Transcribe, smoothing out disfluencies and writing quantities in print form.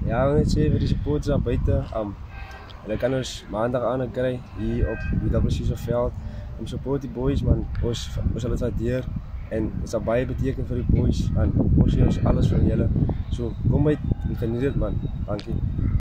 Ja, ek wil net sê vir die supporters daar buite, hulle kan ons maandag aan kry hier op die WC se veld. Om support die boys man, ons sal dit waardeer en dit sal baie beteken vir die boys en ons gee ons alles vir julle. So kom uit en geniet dit man. Dankie.